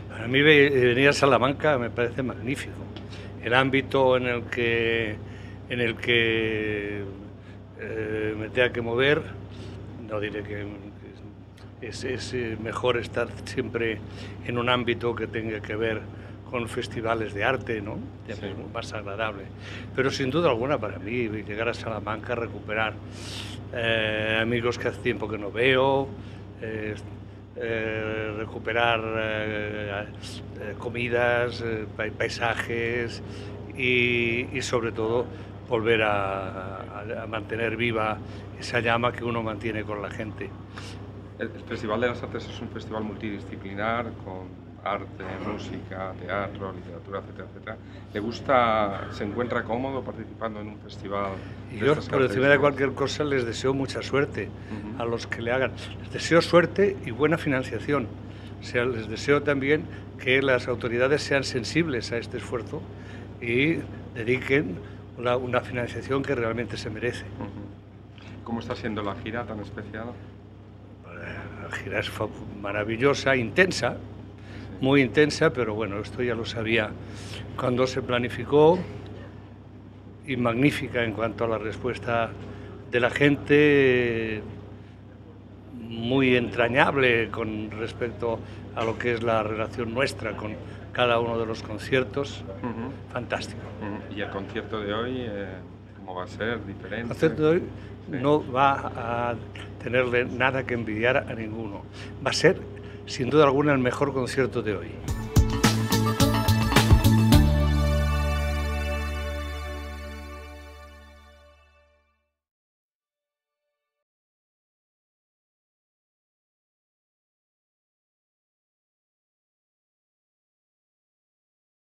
A mí venir a Salamanca me parece magnífico. El ámbito en el que me tenga que mover, no diré que es mejor estar siempre en un ámbito que tenga que ver con festivales de arte, ¿no? Sí. Más agradable. Pero sin duda alguna para mí llegar a Salamanca, recuperar amigos que hace tiempo que no veo, recuperar comidas, paisajes y sobre todo volver a mantener viva esa llama que uno mantiene con la gente. El Festival de las Artes es un festival multidisciplinar con arte, música, teatro, literatura, etcétera, etcétera. ¿Le gusta, se encuentra cómodo participando en un festival de Yo, estas por encima de características? cualquier cosa, les deseo mucha suerte a los que le hagan. Les deseo suerte y buena financiación. O sea, les deseo también que las autoridades sean sensibles a este esfuerzo y dediquen una financiación que realmente se merece. ¿Cómo está siendo la gira tan especial? La gira es maravillosa, intensa, muy intensa, pero bueno, esto ya lo sabía cuando se planificó, y magnífica en cuanto a la respuesta de la gente, muy entrañable con respecto a lo que es la relación nuestra con cada uno de los conciertos. Fantástico. ¿Y el concierto de hoy, cómo va a ser? ¿Diferente? El concierto de hoy Sí. no va a tenerle nada que envidiar a ninguno. Va a ser, sin duda alguna, el mejor concierto de hoy.